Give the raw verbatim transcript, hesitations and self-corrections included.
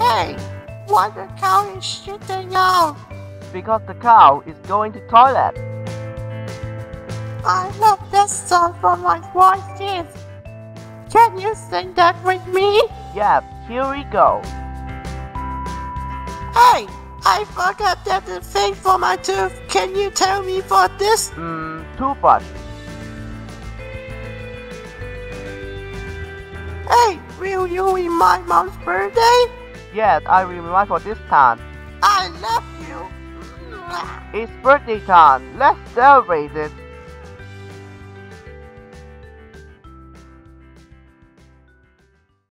Hey, why the cow is shitting out? Because the cow is going to toilet. I love that song from my voices. Can you sing that with me? Yeah, here we go. Hey, I forgot that the thing for my tooth. Can you tell me for this? Mmm, toothbrush. Hey, will you in my mom's birthday? Yes, I will remind for this time. I love you. It's birthday time. Let's celebrate it.